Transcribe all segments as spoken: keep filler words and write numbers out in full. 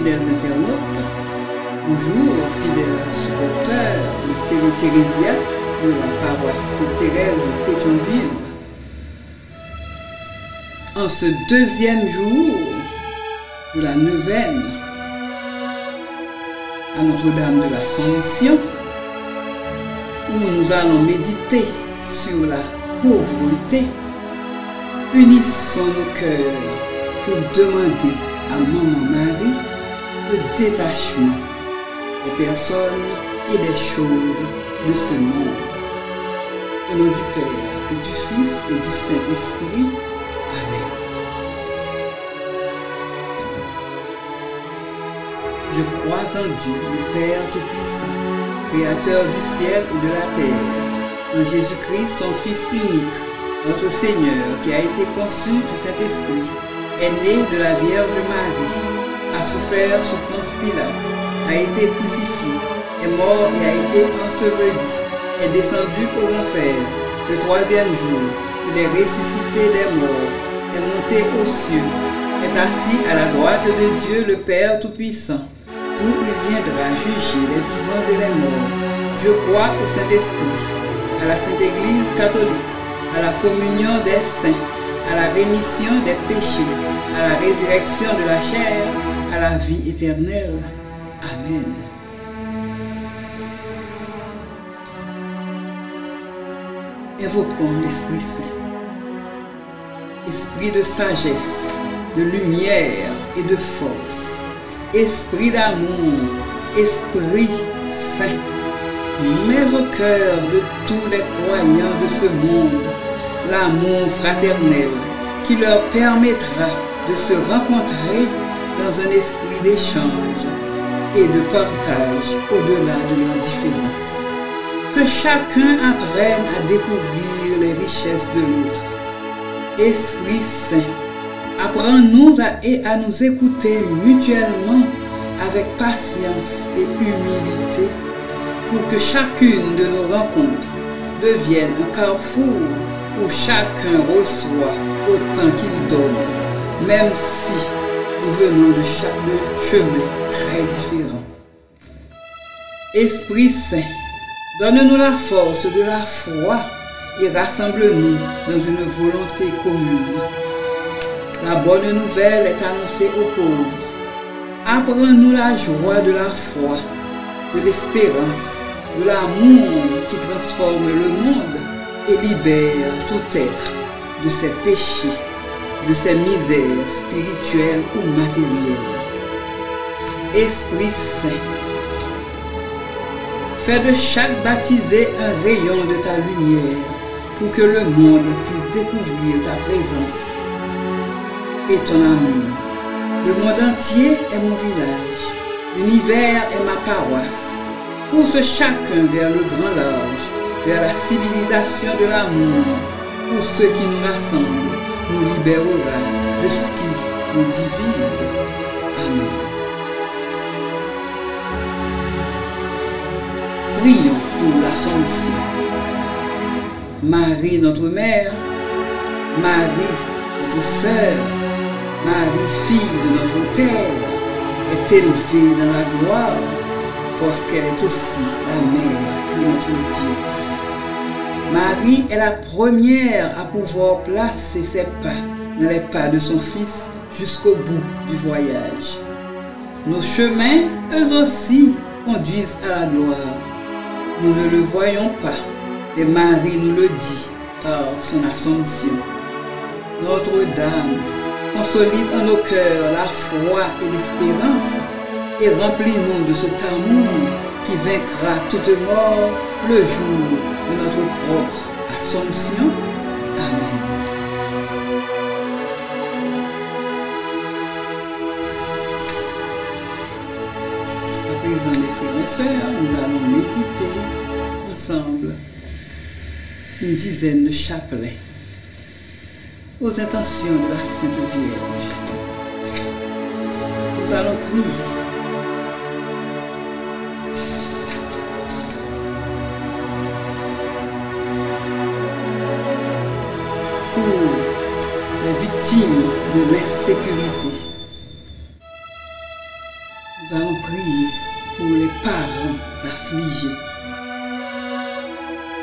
fidèles internautes, bonjour fidèles supporters de Télé-Thérésia de la paroisse Sainte-Thérèse de Pétionville. En ce deuxième jour de la neuvaine à Notre-Dame de l'Assomption, où nous allons méditer sur la pauvreté, unissons nos cœurs pour demander à Maman Marie le détachement des personnes et des choses de ce monde. Au nom du Père et du Fils et du Saint-Esprit. Amen. Je crois en Dieu, le Père Tout-Puissant, Créateur du ciel et de la terre, en Jésus-Christ, son Fils unique, notre Seigneur, qui a été conçu du Saint-Esprit, est né de la Vierge Marie, a souffert sous Ponce Pilate, a été crucifié, est mort et a été enseveli, est descendu aux enfers. Le troisième jour, il est ressuscité des morts, est monté aux cieux, est assis à la droite de Dieu le Père Tout-Puissant, d'où il viendra juger les vivants et les morts. Je crois au Saint-Esprit, à la Sainte Église catholique, à la communion des saints, à la rémission des péchés, à la résurrection de la chair, à la vie éternelle. Amen. Évoquons l'Esprit Saint. Esprit de sagesse, de lumière et de force. Esprit d'amour, Esprit Saint. Mets au cœur de tous les croyants de ce monde l'amour fraternel qui leur permettra de se rencontrer dans un esprit d'échange et de partage au-delà de leurs différences. Que chacun apprenne à découvrir les richesses de l'autre. Esprit Saint, apprends-nous à, et à nous écouter mutuellement avec patience et humilité pour que chacune de nos rencontres devienne un carrefour où chacun reçoit autant qu'il donne, même si nous venons de, chaque, de chemins très différents. Esprit Saint, donne-nous la force de la foi et rassemble-nous dans une volonté commune. La bonne nouvelle est annoncée aux pauvres. Apprends-nous la joie de la foi, de l'espérance, de l'amour qui transforme le monde et libère tout être de ses péchés, de ses misères spirituelles ou matérielles. Esprit Saint, fais de chaque baptisé un rayon de ta lumière pour que le monde puisse découvrir ta présence et ton amour. Le monde entier est mon village, l'univers est ma paroisse. Pousse chacun vers le grand large, vers la civilisation de l'amour, où ce qui nous rassemble nous libérera de ce qui nous divise. Amen. Prions pour l'Assomption. Marie, notre mère, Marie, notre sœur, Marie, fille de notre terre, est élevée dans la gloire parce qu'elle est aussi la mère de notre Dieu. Marie est la première à pouvoir placer ses pas dans les pas de son Fils jusqu'au bout du voyage. Nos chemins, eux aussi, conduisent à la gloire. Nous ne le voyons pas, mais Marie nous le dit par son Assomption. Notre-Dame, consolide en nos cœurs la foi et l'espérance et remplis-nous de cet amour qui vaincra toute mort le jour de notre propre Assomption. Amen. À présent, mes frères et sœurs, nous allons méditer ensemble une dizaine de chapelets aux intentions de la Sainte Vierge. Nous allons prier. Pour les victimes de l'insécurité,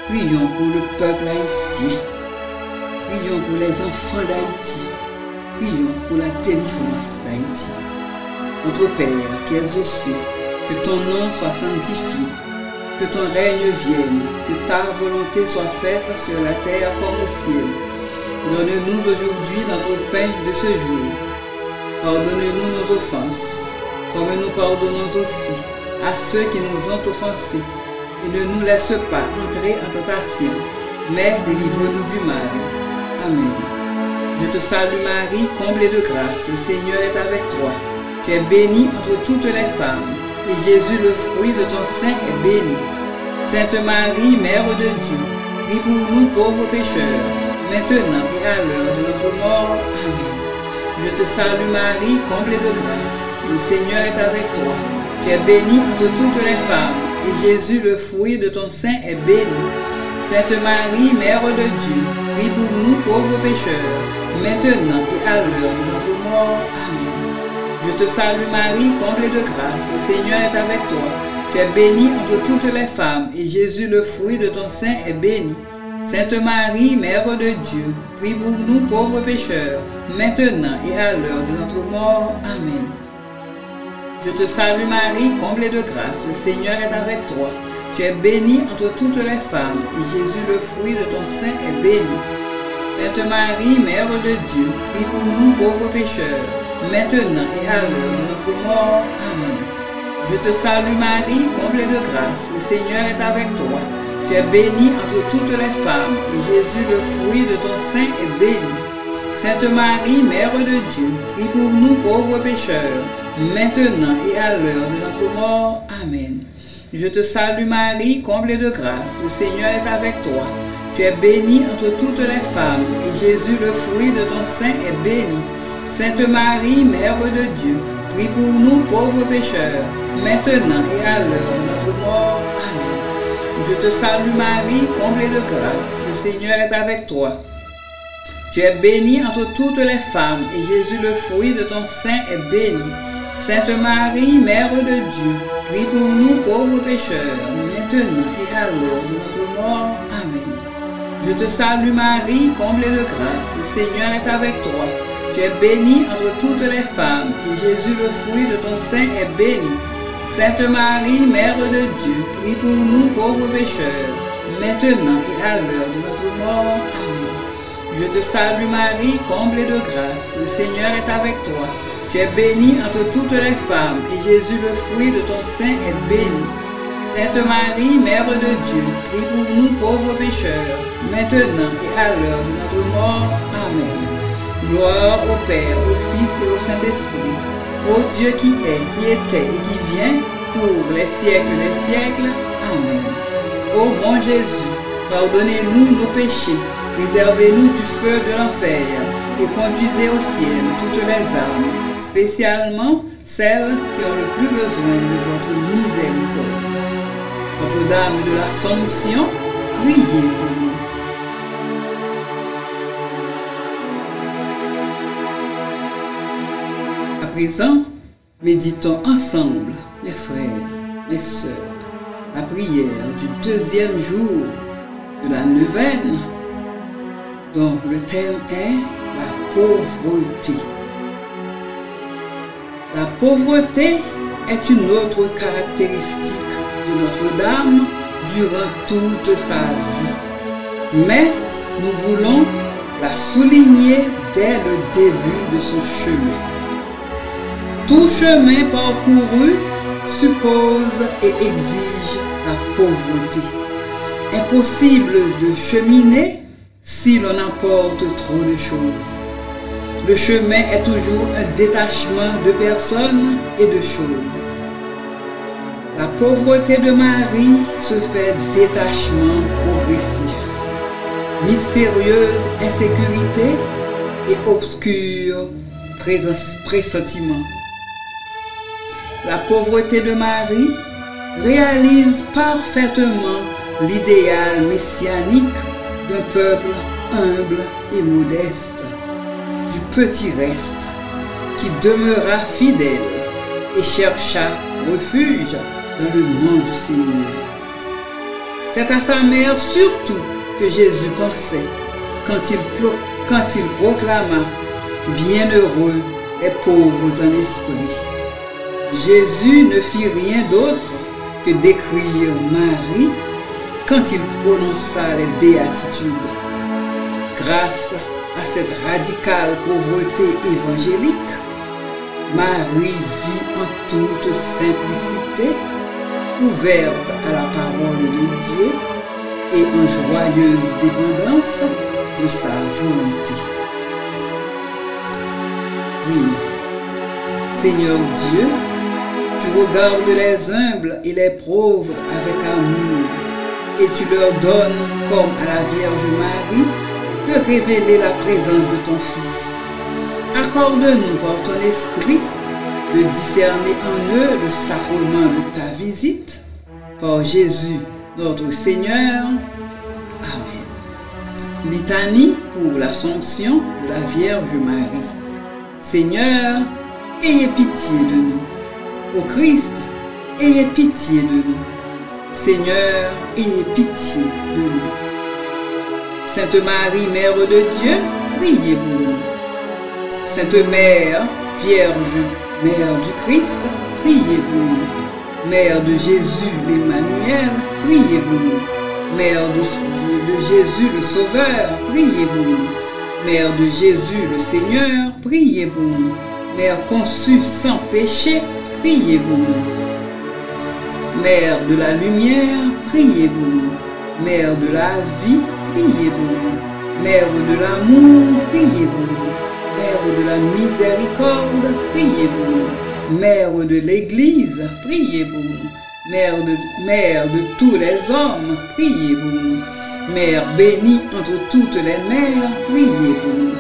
Prions pour le peuple haïtien. Prions pour les enfants d'Haïti. Prions pour la délivrance d'Haïti. Notre Père qui es aux cieux, que ton nom soit sanctifié, que ton règne vienne, que ta volonté soit faite sur la terre comme au ciel. Donne-nous aujourd'hui notre pain de ce jour. Pardonne-nous nos offenses, comme nous pardonnons aussi à ceux qui nous ont offensés. Et ne nous laisse pas entrer en tentation, mais délivre-nous du mal. Amen. Je te salue Marie, comblée de grâce, le Seigneur est avec toi. Tu es bénie entre toutes les femmes, et Jésus, le fruit de ton sein, est béni. Sainte Marie, Mère de Dieu, prie pour nous pauvres pécheurs, maintenant et à l'heure de notre mort. Amen. Je te salue Marie, comblée de grâce, le Seigneur est avec toi. Tu es bénie entre toutes les femmes, et Jésus, le fruit de ton sein, est béni. Sainte Marie, Mère de Dieu, prie pour nous pauvres pécheurs, maintenant et à l'heure de notre mort. Amen. Je te salue Marie, comblée de grâce, le Seigneur est avec toi. Tu es bénie entre toutes les femmes, et Jésus, le fruit de ton sein, est béni. Sainte Marie, Mère de Dieu, prie pour nous pauvres pécheurs, maintenant et à l'heure de notre mort. Amen. Je te salue Marie, comblée de grâce, le Seigneur est avec toi. Tu es bénie entre toutes les femmes, et Jésus, le fruit de ton sein, est béni. Sainte Marie, Mère de Dieu, prie pour nous pauvres pécheurs, maintenant et à l'heure de notre mort. Amen. Je te salue Marie, comblée de grâce, le Seigneur est avec toi. Tu es bénie entre toutes les femmes, et Jésus, le fruit de ton sein, est béni. Sainte Marie, Mère de Dieu, prie pour nous pauvres pécheurs, maintenant et à l'heure de notre mort. Amen. Je te salue Marie, comblée de grâce, le Seigneur est avec toi. Tu es bénie entre toutes les femmes, et Jésus, le fruit de ton sein, est béni. Sainte Marie, Mère de Dieu, prie pour nous pauvres pécheurs, maintenant et à l'heure de notre mort. Amen. Je te salue Marie, comblée de grâce, le Seigneur est avec toi. Tu es bénie entre toutes les femmes, et Jésus, le fruit de ton sein, est béni. Sainte Marie, Mère de Dieu, prie pour nous pauvres pécheurs, maintenant et à l'heure de notre mort. Amen. Je te salue Marie, comblée de grâce, le Seigneur est avec toi. Tu es bénie entre toutes les femmes, et Jésus, le fruit de ton sein, est béni. Sainte Marie, Mère de Dieu, prie pour nous pauvres pécheurs, maintenant et à l'heure de notre mort. Amen. Je te salue Marie, comblée de grâce, le Seigneur est avec toi. Tu es bénie entre toutes les femmes, et Jésus, le fruit de ton sein, est béni. Sainte Marie, Mère de Dieu, prie pour nous pauvres pécheurs, maintenant et à l'heure de notre mort. Amen. Gloire au Père, au Fils et au Saint-Esprit, ô Dieu qui est, qui était et qui vient, pour les siècles des siècles. Amen. Ô bon Jésus, pardonnez-nous nos péchés, préservez-nous du feu de l'enfer, et conduisez au ciel toutes les âmes, spécialement celles qui ont le plus besoin de votre miséricorde. Notre-Dame de l'Assomption, priez pour nous. À présent, méditons ensemble, mes frères, mes sœurs, la prière du deuxième jour de la neuvaine, dont le thème est la pauvreté. La pauvreté est une autre caractéristique de Notre-Dame durant toute sa vie. Mais nous voulons la souligner dès le début de son chemin. Tout chemin parcouru suppose et exige la pauvreté. Impossible de cheminer si l'on apporte trop de choses. Le chemin est toujours un détachement de personnes et de choses. La pauvreté de Marie se fait détachement progressif, mystérieuse insécurité et obscur pressentiment. La pauvreté de Marie réalise parfaitement l'idéal messianique d'un peuple humble et modeste, du petit reste, qui demeura fidèle et chercha refuge dans le nom du Seigneur. C'est à sa mère surtout que Jésus pensait quand il, quand il proclama « Bienheureux les pauvres en esprit ». Jésus ne fit rien d'autre que d'écrire Marie quand il prononça les béatitudes. Grâce à cette radicale pauvreté évangélique, Marie vit en toute simplicité, ouverte à la parole de Dieu et en joyeuse dépendance de sa volonté. Prions. Seigneur Dieu, tu regardes les humbles et les pauvres avec amour et tu leur donnes, comme à la Vierge Marie, de révéler la présence de ton Fils. Accorde-nous par ton esprit de discerner en eux le sacrement de ta visite, par Jésus notre Seigneur. Amen. Litanie pour l'Assomption de la Vierge Marie. Seigneur, ayez pitié de nous. Ô Christ, ayez pitié de nous. Seigneur, ayez pitié de nous. Sainte Marie, Mère de Dieu, priez pour nous. Sainte Mère, Vierge, Mère du Christ, priez pour nous. Mère de Jésus l'Emmanuel, priez pour nous. Mère de, de, de Jésus le Sauveur, priez pour nous. Mère de Jésus le Seigneur, priez pour nous. Mère conçue sans péché, priez pour nous. Mère de la lumière, priez pour nous. Mère de la vie, priez pour nous. Mère de l'amour, priez pour nous. Mère de la miséricorde, priez pour nous. Mère de l'Église, priez pour nous. Mère de, mère de tous les hommes, priez pour nous. Mère bénie entre toutes les mères, priez pour nous.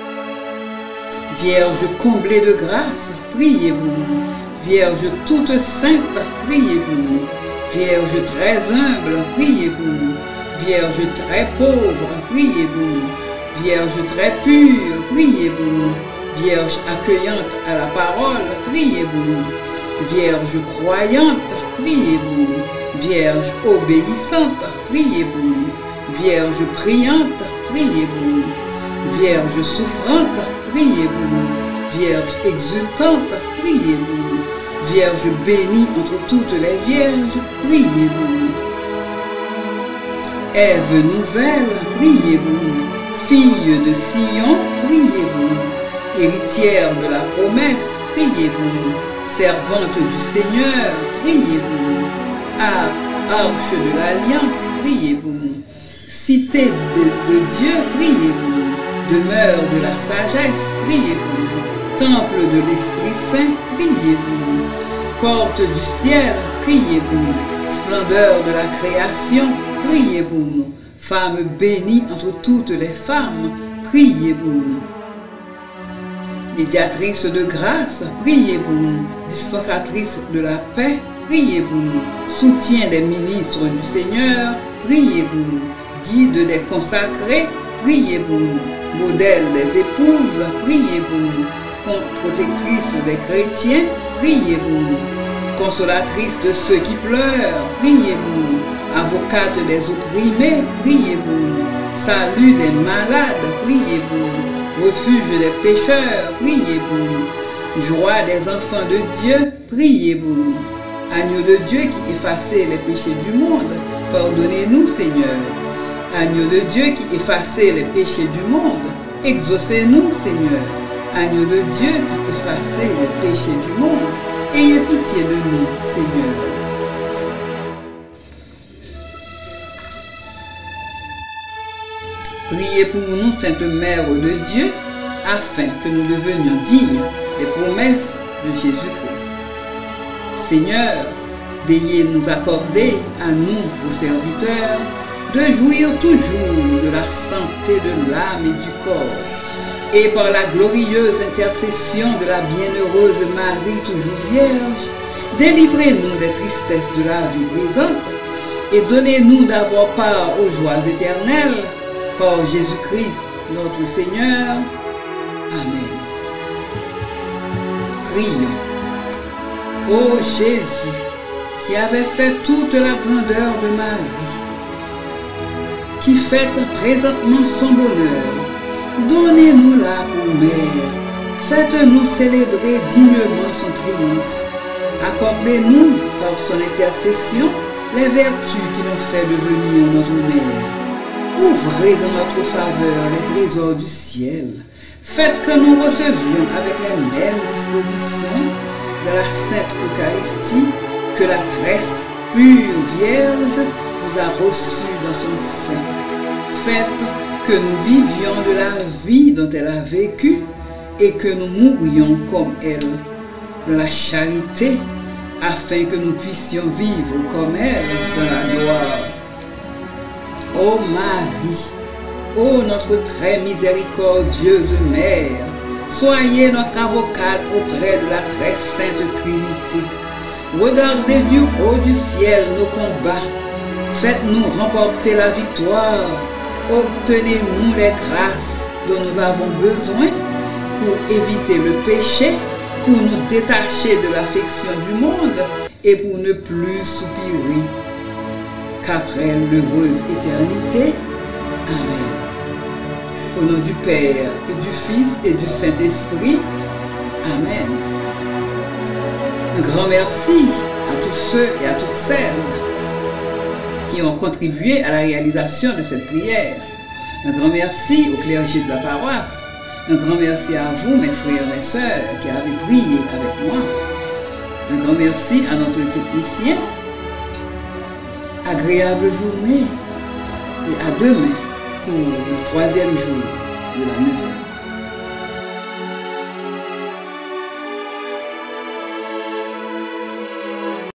Vierge comblée de grâce, priez pour nous. Vierge toute sainte, priez pour nous. Vierge très humble, priez pour nous. Vierge très pauvre, priez pour nous. Vierge très pure, priez pour nous. Vierge accueillante à la parole, priez pour nous. Vierge croyante, priez pour nous. Vierge obéissante, priez pour nous. Vierge priante, priez pour nous. Vierge souffrante, priez pour nous. Vierge exultante, priez pour nous. Vierge bénie entre toutes les vierges, priez pour nous. Ève nouvelle, priez pour nous. Fille de Sion, priez pour nous. Héritière de la promesse, priez pour nous. Servante du Seigneur, priez pour nous. Arche de l'Alliance, priez pour nous. Cité de, de Dieu, priez pour nous. Demeure de la sagesse, priez pour nous. Temple de l'Esprit Saint, priez pour nous. Porte du ciel, priez pour nous. Splendeur de la création, priez pour nous. Femme bénie entre toutes les femmes, priez pour nous. Médiatrice de grâce, priez pour nous. Dispensatrice de la paix, priez pour nous. Soutien des ministres du Seigneur, priez pour nous. Guide des consacrés, priez pour nous. Modèle des épouses, priez pour nous. Protectrice des chrétiens, priez pour nous. Consolatrice de ceux qui pleurent, priez pour nous. Avocate des opprimés, priez pour nous. Salut des malades, priez pour nous. Refuge des pécheurs, priez pour nous. Joie des enfants de Dieu, priez pour nous. Agneau de Dieu qui effacez les péchés du monde, pardonnez-nous, Seigneur. Agneau de Dieu qui effacez les péchés du monde, exaucez-nous, Seigneur. Agneau de Dieu qui effacez les péchés du monde, ayez pitié de nous, Seigneur. Priez pour nous, Sainte Mère de Dieu, afin que nous devenions dignes des promesses de Jésus-Christ. Seigneur, veuillez nous accorder, à nous, vos serviteurs, de jouir toujours de la santé de l'âme et du corps, et par la glorieuse intercession de la bienheureuse Marie toujours Vierge, délivrez-nous des tristesses de la vie présente, et donnez-nous d'avoir part aux joies éternelles, par Jésus-Christ notre Seigneur. Amen. Prions. Ô Jésus, qui avait fait toute la grandeur de Marie, qui fête présentement son bonheur. Donnez-nous-la, ô Mère, faites-nous célébrer dignement son triomphe. Accordez-nous, par son intercession, les vertus qui nous fait devenir notre mère. Ouvrez en notre faveur les trésors du ciel. Faites que nous recevions avec les mêmes dispositions de la Sainte Eucharistie que la tresse pure Vierge vous a reçu dans son sein. Faites que nous vivions de la vie dont elle a vécu et que nous mourions comme elle, dans la charité, afin que nous puissions vivre comme elle dans la gloire. Ô Marie, ô notre très miséricordieuse Mère, soyez notre avocate auprès de la très sainte Trinité. Regardez du haut du ciel nos combats, faites-nous remporter la victoire, obtenez-nous les grâces dont nous avons besoin pour éviter le péché, pour nous détacher de l'affection du monde et pour ne plus soupirer qu'après l'heureuse éternité. Amen. Au nom du Père et du Fils et du Saint-Esprit. Amen. Un grand merci à tous ceux et à toutes celles qui ont contribué à la réalisation de cette prière. Un grand merci au clergé de la paroisse. Un grand merci à vous, mes frères et mes sœurs, qui avez prié avec moi. Un grand merci à notre technicien. Agréable journée et à demain pour le troisième jour de la neuvaine.